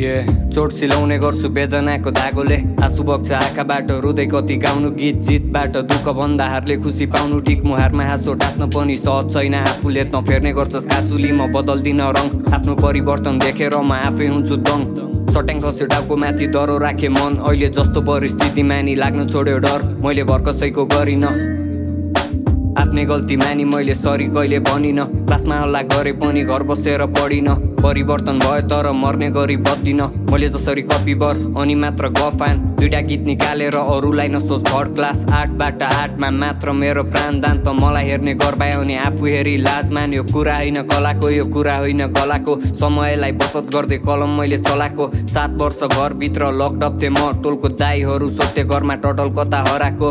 चोट सिलाउने गर्छु वेदनाको धागोले आँसु बग्छ आँखाबाट रुँदै कति गाउनु गीत जितबाट दुःख भन्दा हारले खुसी पाउनु ठिक मुहारमा हाँसो टास्न पनि सहज छैन आफूले त फेर्ने गर्छस् काचुली म बदल्दिन रङ आफ्नो परिवर्तन देखेर म आफै हुन्छु दङ सट्याङ खस्यो टाउको माथि डरो राखे मन अहिले जस्तो परिस्थितिमा नि लाग्न छोड्यो डर मैले भर्कसैको गरिन आफ्नै गल्ती मानी मैले सरी कहिले भनिन क्लासमा हल्ला गरे पनि घर बसेर पढिन परिवर्तन भयो तर मर्ने गरी बद्दिन मैले जसरी कपीबर अनि मात्र गफान दुईटा गीत निकालेर अरूलाई नसोच थर्ड क्लास 8बाट 8मा मात्र मेरो प्राणदान त मलाई हेर्ने गर्बायो अनि आफू हेरी लाज मान यो कुरा होइन कलाको यो कुरा होइन कलाको समयलाई बचत गर्दै कलम मैले चलाएको 7 वर्ष घरभित्र लकडप थिएँ म टोलको दाइहरू सोध्थे घरमा टटल कता हराएको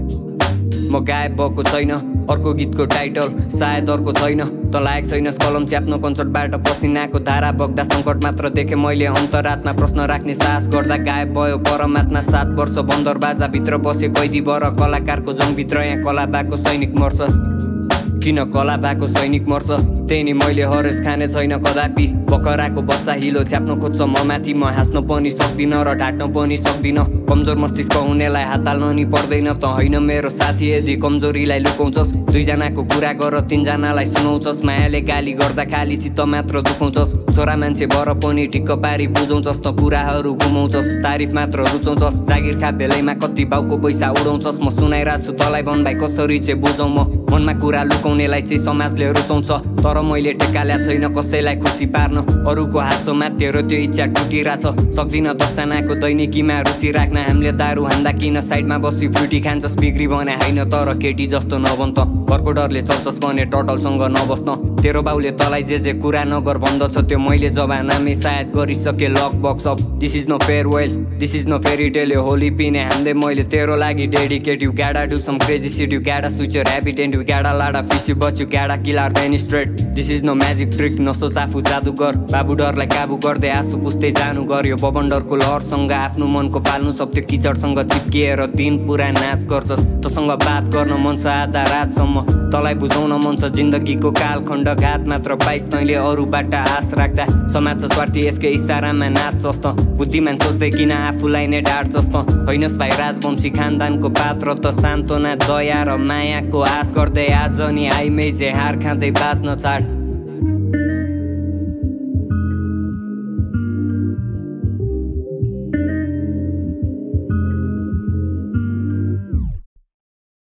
म गायब भएको छैन अर्को गीतको टाइटल सायद अर्को छैन त लायक छैनस् कलम च्याप्न कन्सर्टबाट पसिनाको धारा बग्दा सङ्कट मात्र देखेँ मैले अन्तरात्मा प्रश्न राख्ने साहस गर्दा गायब भयो परमात्मा 7 वर्ष बन्दर बाजाभित्र बसे कैदी बर कलाकारको जङभित्र यहाँ कला भएको सैनिक मर्छ किन कला भएको सैनिक मर्छ त्यही नि मैले हरेस खाने छैन कदापि बकराको बच्चा हिलो छ्याप्न खोज्छ म माथि म हाँस्न पनि सक्दिन र ढाट्न पनि सक्दिन कमजोर मस्तिष्क हुनेलाई हात हाल्न नि पर्दैन त होइन मेरो साथी यदि कमजोरीलाई लुकाउँछस् दुईजनाको कुरा गर तीनजनालाई सुनाउँछस् मायाले गाली गर्दा खाली चित्त मात्र दुखाउँछस् छोरा मान्छे बर पनि ठिक्क पारी बुझाउँछस् त कुराहरू घुमाउँछस् तारिफ मात्र रुचाउँछस् जागिर खा बेलैमा कति बाउको पैसा उडाउँछस् म सुनाइरहेको छु तँलाई भन भाइ कसरी चाहिँ बुझाउँ म मनमा कुरा लुकाउनेलाई चाहिँ समाजले रुचाउँछ तर मैले टेकाल्या छैन कसैलाई खुसी पार्न अरूको हाँसो माथेर त्यो इच्छा टुटिरहेछ सक्दिन 10जनाको दैनिकीमा रुचि राख्न हामीले दारू हान्दा किन साइडमा बसी फ्रुटी खान्छस् बिग्री भने होइन तर केटी जस्तो नबन त घरको डरले चल्छस् भने टटलसँग नबस्न तेरो बाउले तँलाई जे कुरा नगर भन्दछ त्यो मैले जमानामै सायद गरिसके luck bucks up this is no farewell this is no fairy tale यो होली पिने हान्दै मैले तेरो लागि dedicate you gotta do some crazy shit you gotta switch your habit and you gotta lotta fish you bitch you gotta killer then straight this is no magic trick नसोच आफू जादुगर बाबु डरलाई काबु गर्दै आँसु पुस्दै जानु गर्यो बबन्डरको लहरसँग आफ्नो मनको पाल्नु सब त्यो किचडसँग चिप्किएर दिन पुरा नाश गर्छस् तसँग बात गर्न मन छ आधा रातसम्म तँलाई बुझाउन मन छ जिन्दगीको कालखण्ड घात मात्र पाइस तैँले अरूबाट आश राख्दा समाज स्वार्थी यसकै इसारामा नाच्छस् त बुद्धिमान सोच्दै किन आफूलाई नै ढाड्छस् त होइनस् भाइ राजवंशी खानदानको पात्र त सान्त्वना दया र मायाको आश गर्दै आज नि आइमै जे हार खाँदै बाँच्न चाड